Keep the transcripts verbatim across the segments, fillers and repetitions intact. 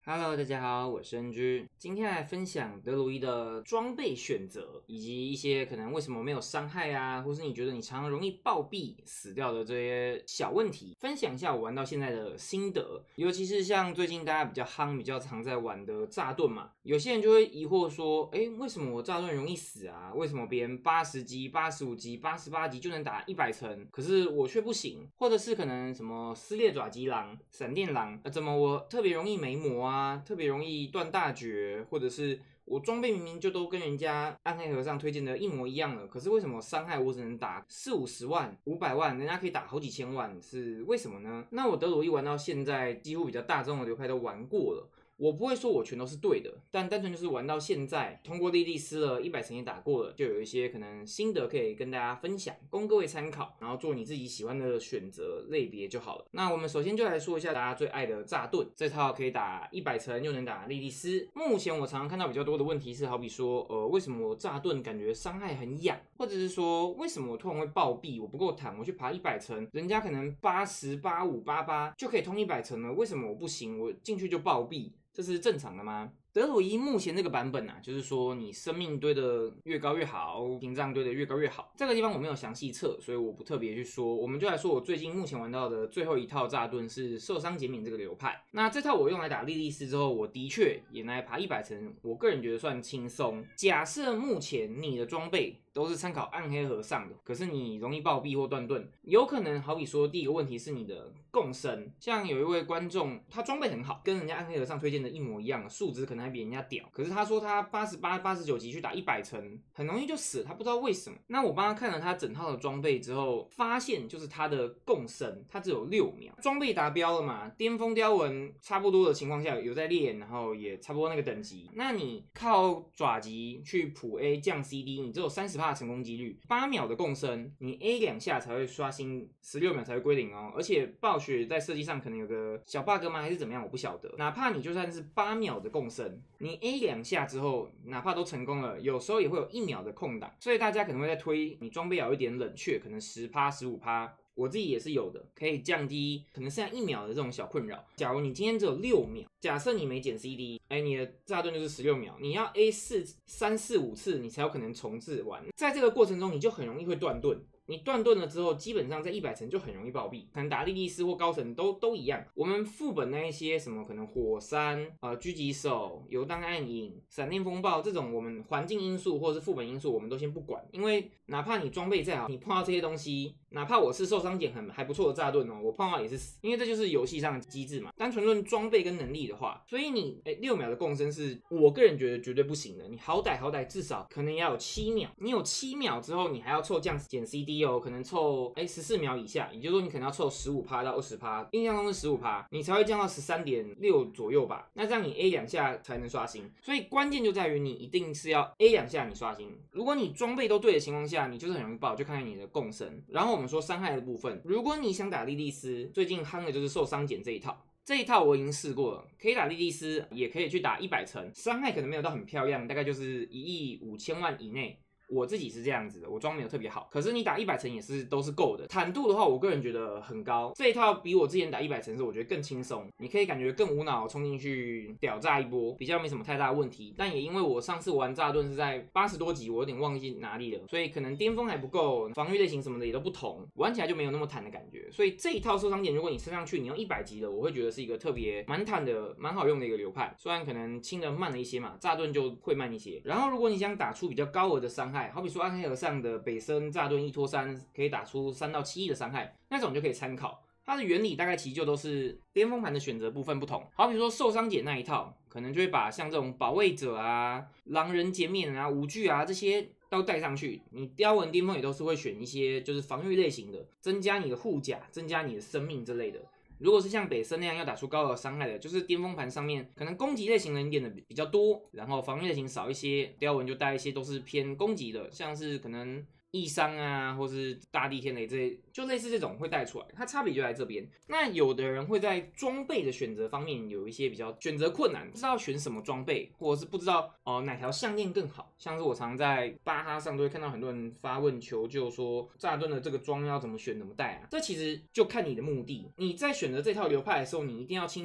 Hello，大家好，我是恩居。今天来分享德鲁伊的装备选择，以及一些可能为什么没有伤害啊，或是你觉得你常常容易暴毙死掉的这些小问题，分享一下我玩到现在的心得。尤其是像最近大家比较夯、比较常在玩的炸盾嘛，有些人就会疑惑说，哎，为什么我炸盾容易死啊？为什么别人八十级、八十五级、八十八级就能打一百层，可是我却不行？或者是可能什么撕裂爪击狼、闪电狼，呃，怎么我特别容易没魔啊？啊，特别容易断大绝，或者是我装备明明就都跟人家暗黑和尚推荐的一模一样了，可是为什么伤害我只能打四五十万、五百万，人家可以打好几千万，是为什么呢？那我德鲁伊玩到现在，几乎比较大众的流派都玩过了。我不会说我全都是对的，但单纯就是玩到现在，通过莉莉丝了一百层也打过了，就有一些可能心得可以跟大家分享，供各位参考，然后做你自己喜欢的选择类别就好了。那我们首先就来说一下大家最爱的炸盾，这套可以打一百层又能打莉莉丝。目前我常常看到比较多的问题是，好比说，呃，为什么我炸盾感觉伤害很痒，或者是说为什么我突然会暴毙，我不够坦，我去爬一百层，人家可能八十、八五、八八就可以通一百层了，为什么我不行？我进去就暴毙。这是正常的吗？德鲁伊目前这个版本啊，就是说你生命堆的越高越好，屏障堆的越高越好。这个地方我没有详细测，所以我不特别去说。我们就来说我最近目前玩到的最后一套炸盾是受伤减免这个流派。那这套我用来打莉莉丝之后，我的确也来爬一百层，我个人觉得算轻松。假设目前你的装备都是参考暗黑和尚的，可是你容易暴毙或断盾，有可能好比说第一个问题是你的共生，像有一位观众他装备很好，跟人家暗黑和尚推荐的一模一样，数值可能还比人家屌，可是他说他八十八、八十九级去打一百层，很容易就死，他不知道为什么。那我帮他看了他整套的装备之后，发现就是他的共生，他只有六秒，装备达标了嘛，巅峰雕纹差不多的情况下有在练，然后也差不多那个等级，那你靠爪击去普 A 降 C D， 你只有 百分之三十 的成功几率，八秒的共生，你 A 两下才会刷新，十六秒才会归零哦，而且暴雪在设计上可能有个小 bug 吗？还是怎么样？我不晓得。哪怕你就算是八秒的共生，你 A 两下之后，哪怕都成功了，有时候也会有一秒的空档，所以大家可能会在推你装备要有一点冷却，可能 百分之十、十五%。我自己也是有的，可以降低可能剩下一秒的这种小困扰。假如你今天只有六秒，假设你没减 C D， 哎，你的炸盾就是十六秒，你要 A 四三四五次，你才有可能重置完。在这个过程中，你就很容易会断盾。你断盾了之后，基本上在一百层就很容易暴毙，可能打莉莉丝或高层都都一样。我们副本那一些什么可能火山、呃狙击手、游荡暗影、闪电风暴这种我们环境因素或者是副本因素，我们都先不管，因为哪怕你装备再好，你碰到这些东西，哪怕我是受伤减很还不错的炸盾哦，我碰到也是死，因为这就是游戏上的机制嘛。单纯论装备跟能力的话，所以你哎六秒的共生是我个人觉得绝对不行的。你好歹好歹至少可能也要有七秒，你有七秒之后，你还要凑降减 C D。可能凑哎十四秒以下，也就是说你可能要凑 百分之十五 到 百分之二十， 印象中是 百分之十五， 你才会降到 十三点六 左右吧。那这样你 A 两下才能刷新，所以关键就在于你一定是要 A 两下你刷新。如果你装备都对的情况下，你就是很容易爆，就看看你的共生。然后我们说伤害的部分，如果你想打莉莉丝，最近夯的就是受伤减这一套。这一套我已经试过了，可以打莉莉丝，也可以去打一百层，伤害可能没有到很漂亮，大概就是一亿五千万以内。我自己是这样子的，我装没有特别好，可是你打一百层也是都是够的。坦度的话，我个人觉得很高，这一套比我之前打一百层是我觉得更轻松，你可以感觉更无脑冲进去屌炸一波，比较没什么太大的问题。但也因为我上次玩炸盾是在八十多级，我有点忘记哪里了，所以可能巅峰还不够，防御类型什么的也都不同，玩起来就没有那么坦的感觉。所以这一套受伤点，如果你升上去，你用一百级的，我会觉得是一个特别蛮坦的、蛮好用的一个流派。虽然可能清的慢了一些嘛，炸盾就会慢一些。然后如果你想打出比较高额的伤害，好比说暗黑和尚的北森炸盾一拖三可以打出三到七亿的伤害，那种就可以参考。它的原理大概其实就都是巅峰盘的选择部分不同。好比说受伤减那一套，可能就会把像这种保卫者啊、狼人减免啊、无惧啊这些都带上去。你雕纹巅峰也都是会选一些就是防御类型的，增加你的护甲、增加你的生命之类的。如果是像北森那样要打出高额伤害的，就是巅峰盘上面可能攻击类型人点的比较多，然后防御类型少一些，雕纹就带一些都是偏攻击的，像是可能异伤啊，或是大地天雷这些，就类似这种会带出来，它差别就在这边。那有的人会在装备的选择方面有一些比较选择困难，不知道选什么装备，或者是不知道哦、呃、哪条项链更好。像是我常在巴哈上都会看到很多人发问求救说炸盾的这个装要怎么选怎么带啊，这其实就看你的目的。你在选择这套流派的时候，你一定要清楚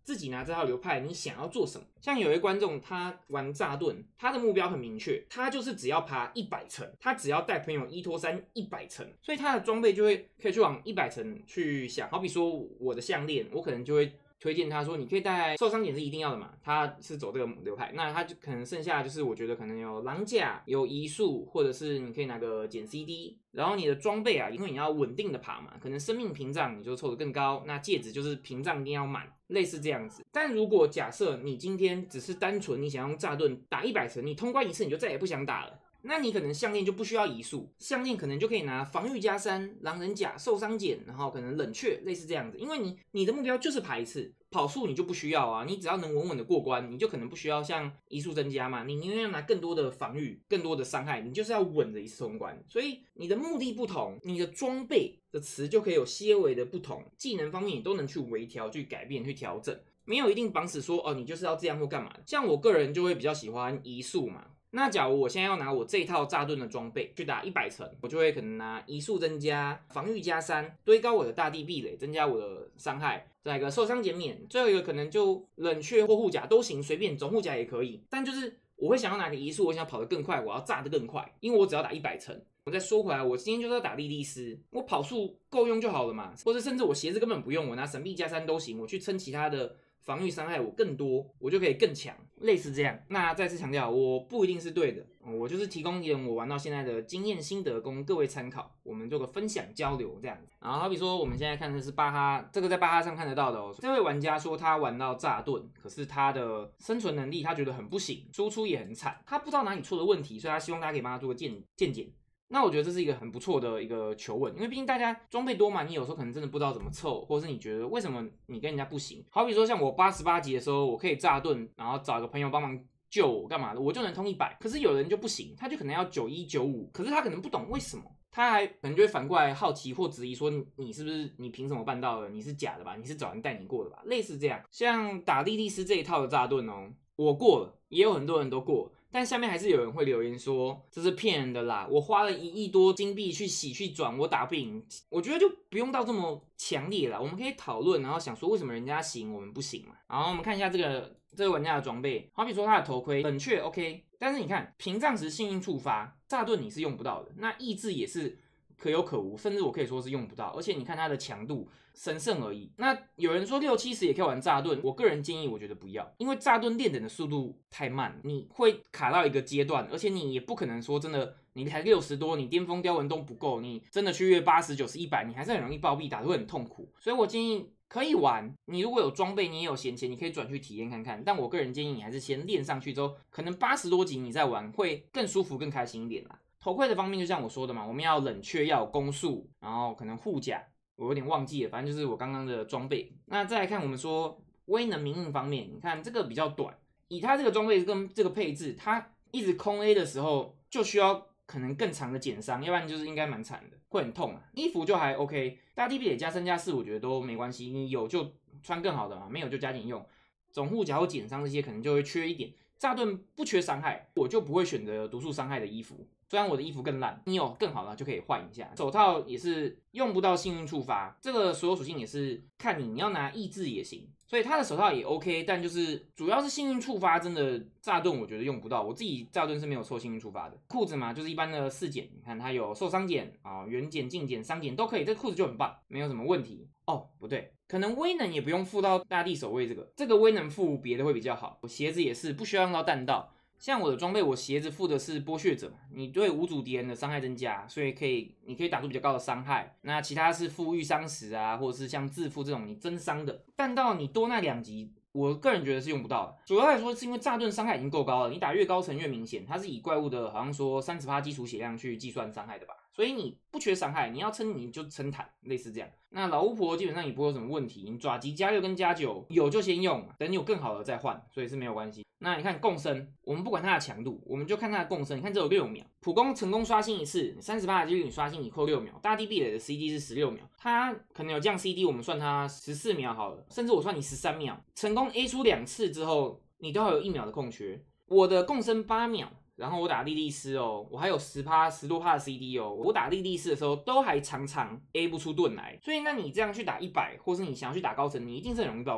自己拿这套流派，你想要做什么？像有一位观众他玩炸盾，他的目标很明确，他就是只要爬一百层，他只要带朋友一拖三一百层，所以他的装备就会可以去往一百层去想。好比说我的项链，我可能就会推荐他说，你可以带受伤点是一定要的嘛，他是走这个流派，那他就可能剩下就是我觉得可能有狼甲、有移速，或者是你可以拿个减 C D， 然后你的装备啊，因为你要稳定的爬嘛，可能生命屏障你就凑得更高，那戒指就是屏障一定要满，类似这样子。但如果假设你今天只是单纯你想用炸盾打一百层，你通关一次你就再也不想打了。那你可能项链就不需要移速，项链可能就可以拿防御加三、狼人甲、受伤减，然后可能冷却，类似这样子。因为你你的目标就是爬一次，跑速你就不需要啊，你只要能稳稳的过关，你就可能不需要像移速增加嘛，你宁愿要拿更多的防御、更多的伤害，你就是要稳的一次通关。所以你的目的不同，你的装备的词就可以有些微的不同，技能方面也都能去微调、去改变、去调整，没有一定绑死说哦，你就是要这样或干嘛。像我个人就会比较喜欢移速嘛。那假如我现在要拿我这一套炸盾的装备去打一百层，我就会可能拿移速增加、防御加三，堆高我的大地壁垒，增加我的伤害，再一个受伤减免，最后一个可能就冷却或护甲都行，随便总护甲也可以。但就是我会想要拿个移速，我想要跑得更快，我要炸得更快，因为我只要打一百层。我再说回来，我今天就是要打莉莉丝，我跑速够用就好了嘛，或者甚至我鞋子根本不用，我拿闪避加三都行，我去撑其他的防御伤害我更多，我就可以更强，类似这样。那再次强调，我不一定是对的，我就是提供一点我玩到现在的经验心得供各位参考，我们做个分享交流这样子。然后好比说我们现在看的是巴哈，这个在巴哈上看得到的哦。这位玩家说他玩到炸盾，可是他的生存能力他觉得很不行，输出也很惨，他不知道哪里出了问题，所以他希望大家可以帮他做个见见解。那我觉得这是一个很不错的一个求问，因为毕竟大家装备多嘛，你有时候可能真的不知道怎么凑，或者是你觉得为什么你跟人家不行。好比说像我八十八级的时候，我可以炸盾，然后找个朋友帮忙救我干嘛的，我就能通一百。可是有人就不行，他就可能要九一九五，可是他可能不懂为什么，他还可能就会反过来好奇或质疑说你，你是不是你凭什么办到的？你是假的吧？你是找人带你过的吧？类似这样。像打莉莉丝这一套的炸盾哦，我过了，也有很多人都过了。但下面还是有人会留言说这是骗人的啦，我花了一亿多金币去洗去转，我打不赢。我觉得就不用到这么强烈啦，我们可以讨论，然后想说为什么人家行我们不行嘛。然后我们看一下这个这个玩家的装备，好比说他的头盔冷却 OK， 但是你看屏障时幸运触发，炸盾你是用不到的，那意志也是可有可无，甚至我可以说是用不到。而且你看它的强度神圣而已。那有人说六七十也可以玩炸盾，我个人建议我觉得不要，因为炸盾练等的速度太慢，你会卡到一个阶段，而且你也不可能说真的你才六十多，你巅峰雕纹都不够，你真的去越八十、九十、一百，你还是很容易暴毙，打得会很痛苦。所以我建议可以玩，你如果有装备，你也有闲钱，你可以转去体验看看。但我个人建议你还是先练上去之后，可能八十多级你再玩会更舒服、更开心一点啦。头盔的方面就像我说的嘛，我们要冷却，要有攻速，然后可能护甲我有点忘记了，反正就是我刚刚的装备。那再来看我们说威能明印方面，你看这个比较短，以它这个装备跟这个配置，它一直空 A 的时候就需要可能更长的减伤，要不然就是应该蛮惨的，会很痛啊。衣服就还 OK， 大地壁垒加三加四我觉得都没关系，你有就穿更好的嘛，没有就加点用。总护甲或减伤这些可能就会缺一点。炸盾不缺伤害，我就不会选择毒素伤害的衣服。虽然我的衣服更烂，你有更好的就可以换一下。手套也是用不到幸运触发，这个所有属性也是看你，你要拿意志也行。所以他的手套也 OK， 但就是主要是幸运触发，真的炸盾我觉得用不到。我自己炸盾是没有凑幸运触发的。裤子嘛，就是一般的四减，你看它有受伤减啊、远减、近减、伤减都可以，这裤子就很棒，没有什么问题。哦，不对，可能威能也不用附到大地守卫这个，这个威能附别的会比较好。我鞋子也是不需要用到弹道。像我的装备，我鞋子附的是剥削者嘛，你对无主敌人的伤害增加，所以可以，你可以打出比较高的伤害。那其他是附御伤石啊，或者是像自负这种你增伤的，弹道你多那两级，我个人觉得是用不到的。主要来说是因为炸盾伤害已经够高了，你打越高层越明显，它是以怪物的好像说 百分之三十 基础血量去计算伤害的吧，所以你不缺伤害，你要撑你就撑坦，类似这样。那老巫婆基本上也不会有什么问题，你爪击加六跟加九有就先用，等你有更好的再换，所以是没有关系。那你看共生，我们不管它的强度，我们就看它的共生。你看这有六秒，普攻成功刷新一次， 百分之三十八 的几率你刷新你扣六秒，大地壁垒的 C D 是十六秒，它可能有降 C D， 我们算它十四秒好了，甚至我算你十三秒，成功 A 出两次之后，你都还有一秒的空缺。我的共生八秒。然后我打莉莉丝哦，我还有 百分之十 十多% 的 C D 哦，我打莉莉丝的时候都还常常 A 不出盾来，所以那你这样去打一百，或是你想要去打高层，你一定是很容易暴毙的。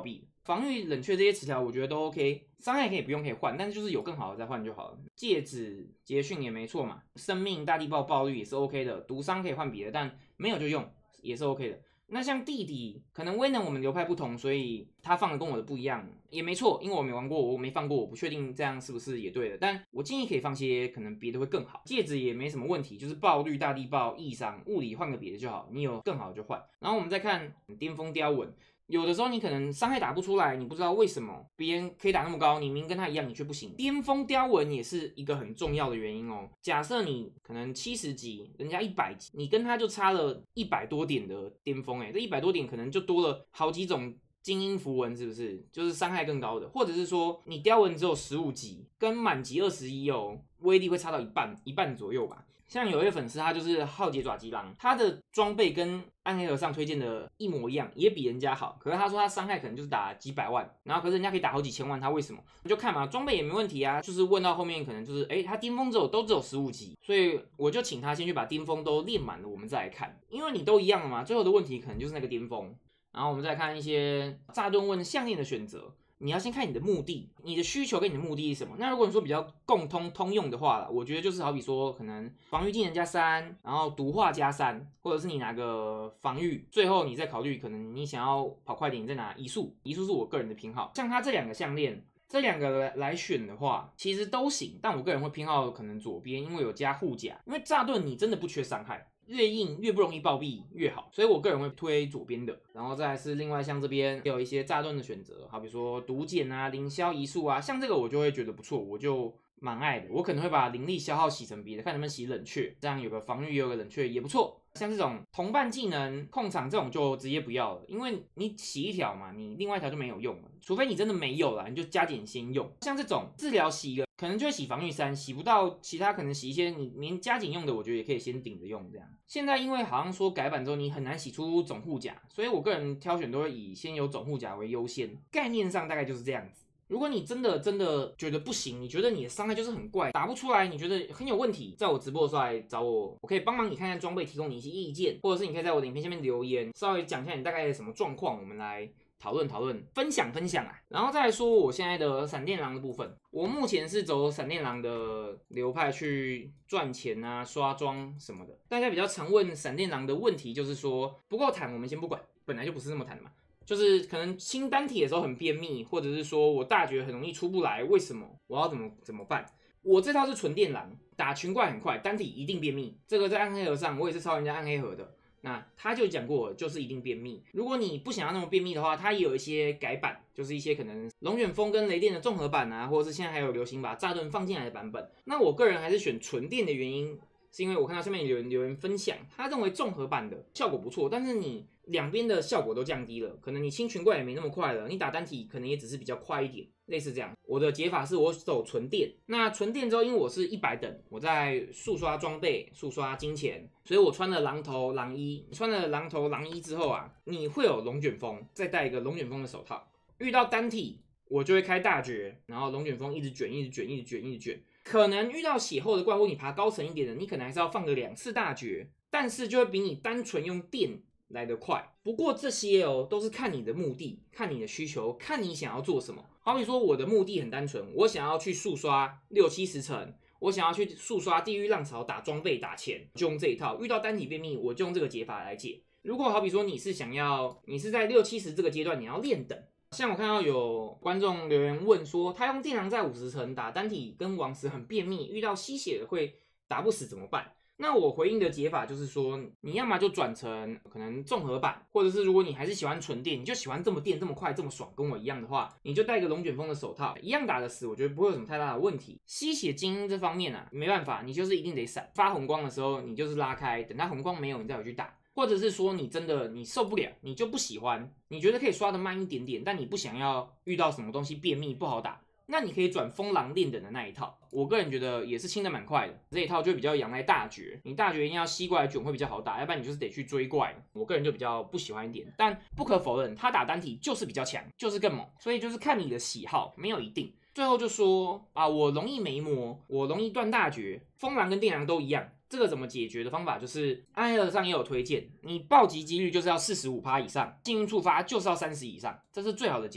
防御、冷却这些词条我觉得都 OK， 伤害可以不用可以换，但是就是有更好的再换就好了。戒指、结训也没错嘛，生命、大地爆爆率也是 OK 的，毒伤可以换别的，但没有就用也是 OK 的。那像弟弟，可能威能我们流派不同，所以他放的跟我的不一样，也没错，因为我没玩过，我没放过，我不确定这样是不是也对的。但我建议可以放些可能别的会更好。戒指也没什么问题，就是爆率、大地爆、易伤、物理换个别的就好，你有更好的就换。然后我们再看巅峰雕纹。有的时候你可能伤害打不出来，你不知道为什么别人可以打那么高，你明明跟他一样，你却不行。巅峰雕纹也是一个很重要的原因哦。假设你可能七十级，人家一百级，你跟他就差了一百多点的巅峰，哎，这一百多点可能就多了好几种精英符文，是不是？就是伤害更高的，或者是说你雕纹只有十五级，跟满级二十一哦，威力会差到一半，一半左右吧。像有一位粉丝，他就是浩劫爪击狼，他的装备跟暗黑和尚推荐的一模一样，也比人家好。可是他说他伤害可能就是打几百万，然后可是人家可以打好几千万，他为什么？你就看嘛，装备也没问题啊。就是问到后面可能就是，哎，他巅峰只有都只有十五级，所以我就请他先去把巅峰都练满了，我们再来看，因为你都一样了嘛，最后的问题可能就是那个巅峰。然后我们再看一些炸盾问项链的选择。你要先看你的目的，你的需求跟你的目的是什么。那如果你说比较共通通用的话啦，我觉得就是好比说，可能防御技能加三，然后毒化加三，或者是你拿个防御，最后你再考虑可能你想要跑快点，你再拿移速。移速是我个人的偏好。像它这两个项链，这两个来选的话，其实都行，但我个人会偏好可能左边，因为有加护甲。因为炸盾你真的不缺伤害。越硬越不容易暴毙越好，所以我个人会推左边的。然后再来是另外像这边也有一些炸盾的选择，好比说毒碱啊、凌消移速啊，像这个我就会觉得不错，我就蛮爱的。我可能会把灵力消耗洗成别的，看能不能洗冷却，这样有个防御有个冷却也不错。像这种同伴技能控场这种就直接不要了，因为你洗一条嘛，你另外一条就没有用了，除非你真的没有啦，你就加减先用。像这种治疗洗一个可能就会洗防御三，洗不到其他可能洗一些你连加减用的，我觉得也可以先顶着用这样。现在因为好像说改版之后你很难洗出总护甲，所以我个人挑选都会以先有总护甲为优先，概念上大概就是这样子。如果你真的真的觉得不行，你觉得你的伤害就是很怪，打不出来，你觉得很有问题，在我直播的时候来找我，我可以帮忙你看看装备，提供你一些意见，或者是你可以在我的影片下面留言，稍微讲一下你大概什么状况，我们来讨论讨论，分享分享啊。然后再来说我现在的闪电狼的部分，我目前是走闪电狼的流派去赚钱啊、刷装什么的。大家比较常问闪电狼的问题就是说不够坦，我们先不管，本来就不是那么坦的嘛。就是可能清单体的时候很便秘，或者是说我大绝很容易出不来，为什么？我要怎么怎么办？我这套是纯电狼，打群怪很快，单体一定便秘。这个在暗黑盒上我也是抄人家暗黑盒的，那他就讲过就是一定便秘。如果你不想要那么便秘的话，他也有一些改版，就是一些可能龙卷风跟雷电的综合版啊，或者是现在还有流行把炸盾放进来的版本。那我个人还是选纯电的原因，是因为我看到下面有人留言分享，他认为综合版的效果不错，但是你两边的效果都降低了，可能你清群怪也没那么快了，你打单体可能也只是比较快一点，类似这样。我的解法是我走纯电，那纯电之后，因为我是一百等，我在速刷装备、速刷金钱，所以我穿了狼头、狼衣，穿了狼头、狼衣之后啊，你会有龙卷风，再戴一个龙卷风的手套，遇到单体我就会开大绝，然后龙卷风一直卷、一直卷、一直卷、一直卷。可能遇到血后的怪物，你爬高层一点的，你可能还是要放个两次大绝，但是就会比你单纯用电来得快。不过这些哦，都是看你的目的，看你的需求，看你想要做什么。好比说我的目的很单纯，我想要去速刷六七十层，我想要去速刷地狱浪潮打装备打钱，就用这一套。遇到单体便秘，我就用这个解法来解。如果好比说你是想要，你是在六七十这个阶段，你要练等。像我看到有观众留言问说，他用电狼在五十层打单体跟王石很便秘，遇到吸血会打不死怎么办？那我回应的解法就是说，你要么就转成可能综合版，或者是如果你还是喜欢纯电，你就喜欢这么电这么快这么爽，跟我一样的话，你就戴个龙卷风的手套，一样打得死，我觉得不会有什么太大的问题。吸血精英这方面啊，没办法，你就是一定得闪，发红光的时候你就是拉开，等它红光没有，你再回去打。或者是说你真的你受不了，你就不喜欢，你觉得可以刷得慢一点点，但你不想要遇到什么东西便秘不好打，那你可以转风狼练等的那一套。我个人觉得也是清得蛮快的，这一套就比较仰赖大绝，你大绝一定要吸过来卷会比较好打，要不然你就是得去追怪。我个人就比较不喜欢一点，但不可否认，他打单体就是比较强，就是更猛，所以就是看你的喜好，没有一定。最后就说啊，我容易没魔，我容易断大绝，风狼跟电狼都一样。这个怎么解决的方法就是暗黑盒上也有推荐，你暴击几率就是要 百分之四十五 以上，幸运触发就是要三十以上，这是最好的解法。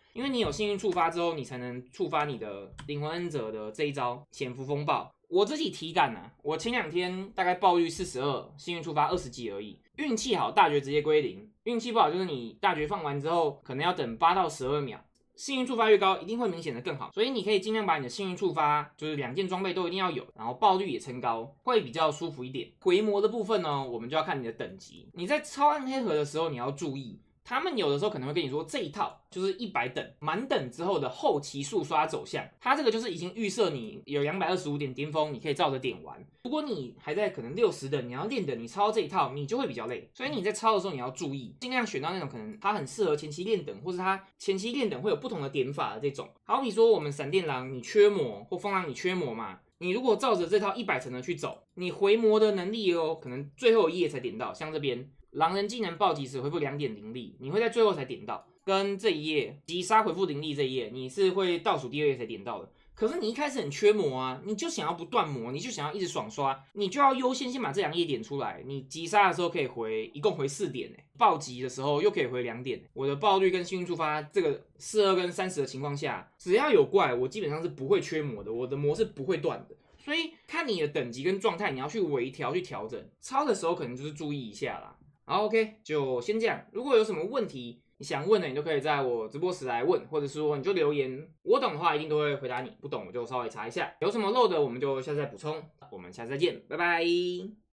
因为你有幸运触发之后，你才能触发你的灵魂恩泽的这一招潜伏风暴。我自己体感啊，我前两天大概爆率四十二，幸运触发二十几而已。运气好，大绝直接归零；运气不好，就是你大绝放完之后，可能要等八到十二秒。幸运触发越高，一定会明显的更好。所以你可以尽量把你的幸运触发，就是两件装备都一定要有，然后爆率也撑高，会比较舒服一点。回魔的部分呢，我们就要看你的等级。你在超暗黑盒的时候，你要注意。他们有的时候可能会跟你说，这一套就是一百等满等之后的后期速刷走向，它这个就是已经预设你有两百二十五点巅峰，你可以照着点完。如果你还在可能六十等，你要练等，你抄这一套，你就会比较累。所以你在抄的时候，你要注意，尽量选到那种可能它很适合前期练等，或是它前期练等会有不同的点法的这种。好比说我们闪电狼你缺魔，或风狼你缺魔嘛。你如果照着这套一百层的去走，你回魔的能力哦，可能最后一页才点到，像这边。狼人技能暴击时回复 两点零 力，你会在最后才点到，跟这一页击杀回复零力这一页，你是会倒数第二页才点到的。可是你一开始很缺魔啊，你就想要不断魔，你就想要一直爽刷，你就要优先先把这两页点出来。你击杀的时候可以回，一共回四点，暴击的时候又可以回两点。我的爆率跟幸运触发这个四十二跟三十的情况下，只要有怪，我基本上是不会缺魔的，我的魔是不会断的。所以看你的等级跟状态，你要去微调去调整。抄的时候可能就是注意一下啦。好 ，OK， 就先这样。如果有什么问题你想问的，你都可以在我直播时来问，或者说你就留言，我懂的话一定都会回答你，不懂我就稍微查一下。有什么漏的，我们就下次再补充。我们下次再见，拜拜。